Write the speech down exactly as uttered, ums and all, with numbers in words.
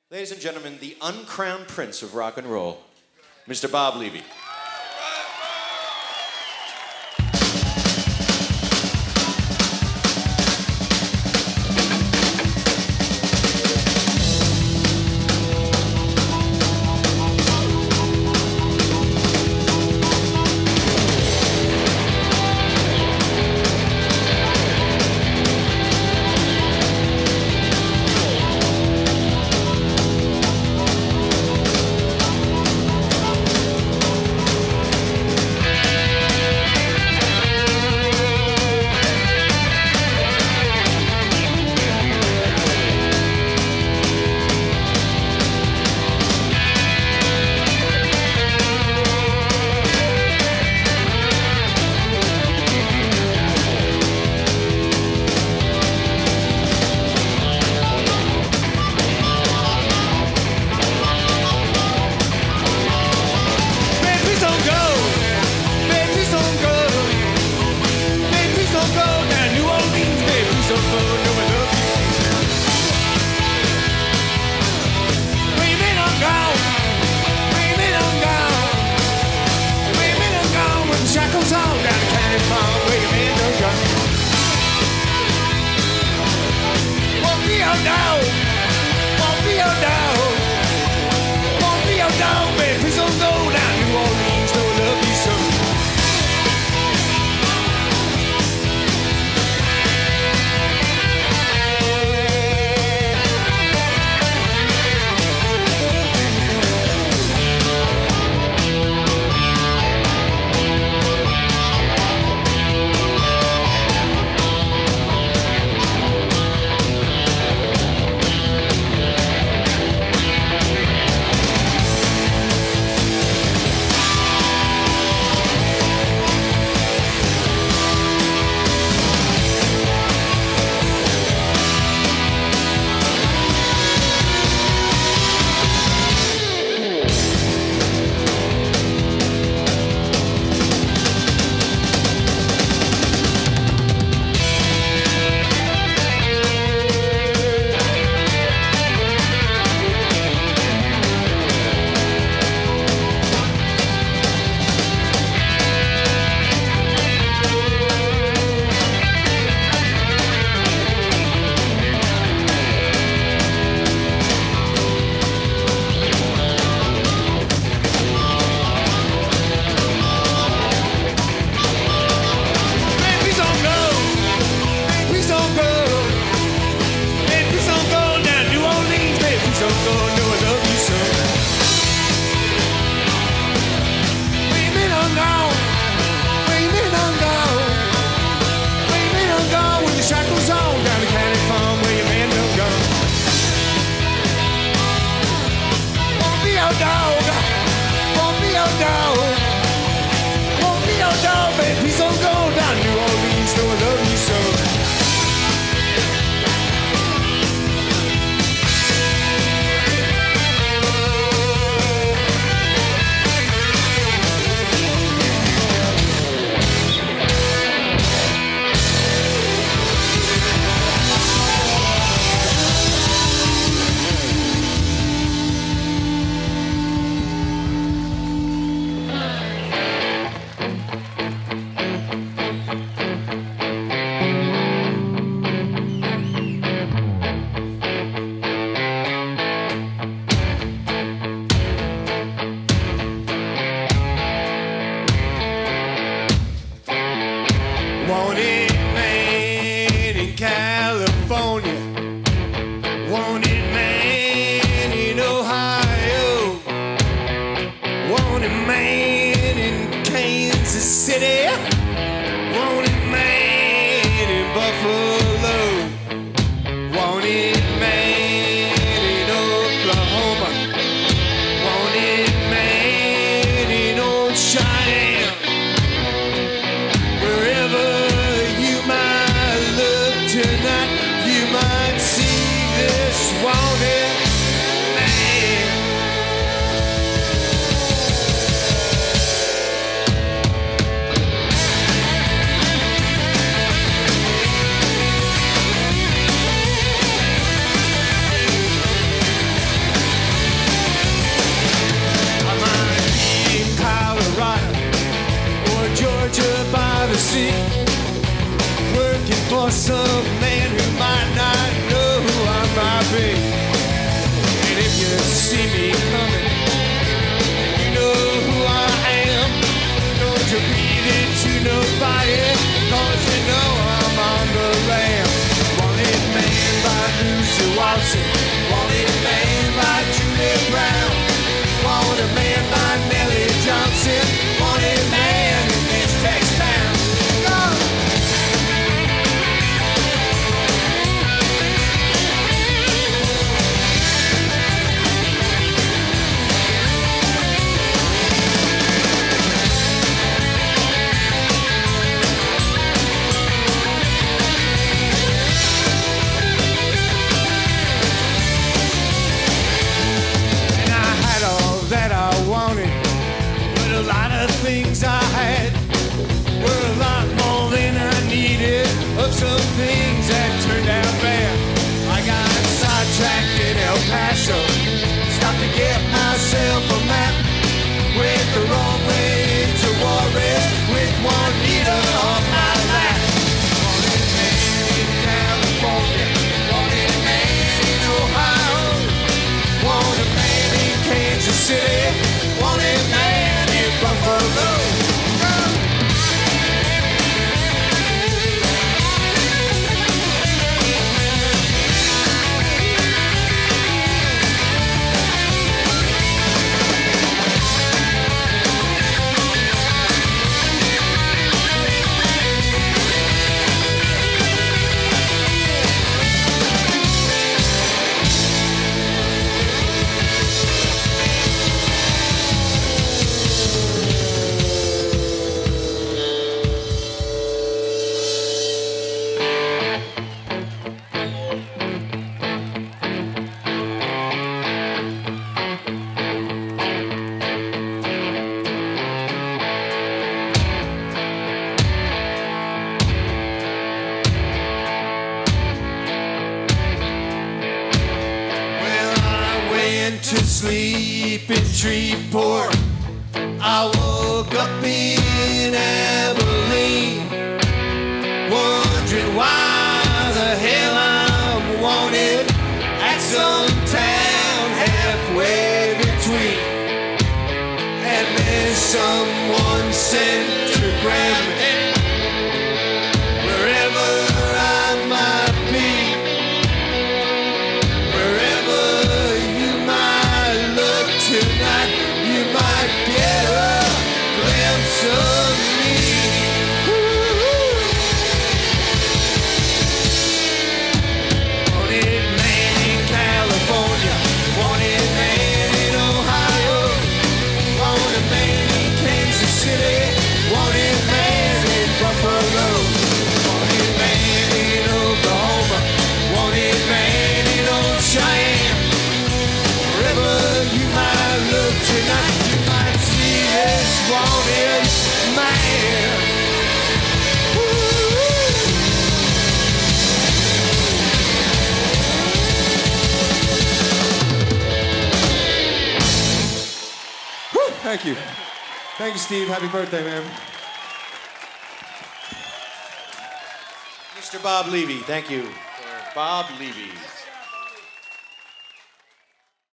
Ladies and gentlemen, the uncrowned prince of rock and roll, Mister Bob Levy. for some man who might not know who I might be. And if you see me coming, you know who I am. Don't you read it to nobody, cause you know I'm on the lam. Wanted man by Lucy Watson, wanted man by Julie Brown, wanted man by Nellie Johnson, wanted man in this Tex town. Things I had were a lot more than I needed, of some things that turned out bad. I got sidetracked in El Paso, stopped to get myself a map, went the wrong way into Juarez with Juanita on my lap. Wanted a man in California, wanted a man in Ohio, wanted a man in Kansas City, wanted a man in Buffalo. To sleep in Shreveport, I woke up in Abilene, wondering why the hell I'm wanted at some town halfway between. And then someone sent to grab me wherever I might be. Tonight you might get a glimpse of me. Wanted man in California, wanted man in Ohio, wanted man in Kansas City, wanted man in Buffalo, wanted man in Oklahoma, wanted man in Old Cheyenne. Wherever you might look tonight, you might see this wanted man. Woo! Thank you. Thank you, Steve. Happy birthday, man. Mister Bob Levy, thank you for Bob Levy.